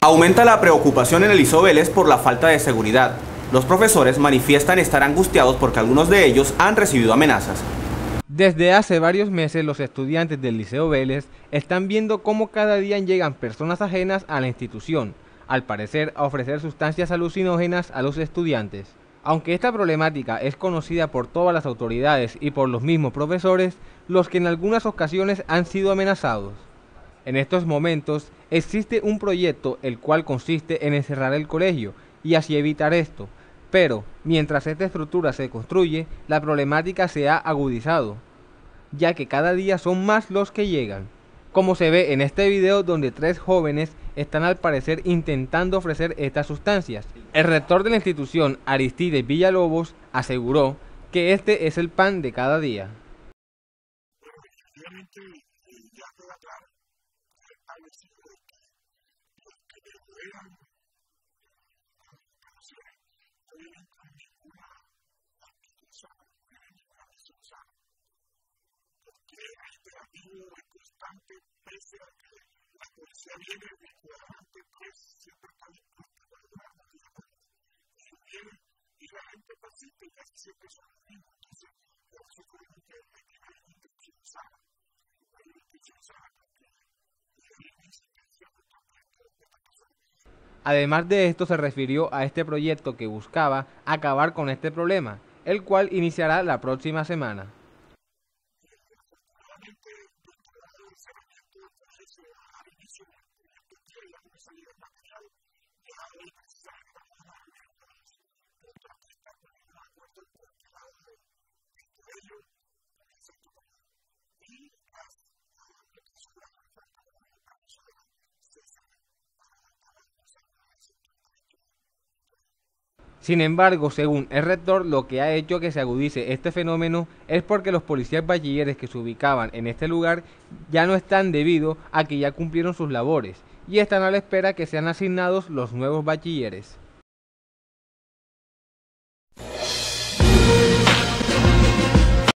Aumenta la preocupación en el Liceo Vélez por la falta de seguridad. Los profesores manifiestan estar angustiados porque algunos de ellos han recibido amenazas. Desde hace varios meses los estudiantes del Liceo Vélez están viendo cómo cada día llegan personas ajenas a la institución, al parecer a ofrecer sustancias alucinógenas a los estudiantes. Aunque esta problemática es conocida por todas las autoridades y por los mismos profesores, los que en algunas ocasiones han sido amenazados. En estos momentos existe un proyecto el cual consiste en encerrar el colegio y así evitar esto, pero mientras esta estructura se construye, la problemática se ha agudizado, ya que cada día son más los que llegan, como se ve en este video donde 3 jóvenes están al parecer intentando ofrecer estas sustancias. El rector de la institución, Aristides Villalobos, aseguró que este es el pan de cada día. Pese a que la policía viene descuidadamente, pues siempre está dispuesta a lograr una vida. Y la gente participa y casi siempre son los mismos. Entonces, por eso creo que hay que haber una intención sana. Hay una intención sana porque hay una incidencia constante de esta persona. Además de esto, se refirió a este proyecto que buscaba acabar con este problema, el cual iniciará la próxima semana. Sin embargo, según el rector, lo que ha hecho que se agudice este fenómeno es porque los policías bachilleres que se ubicaban en este lugar ya no están debido a que ya cumplieron sus labores y están a la espera que sean asignados los nuevos bachilleres.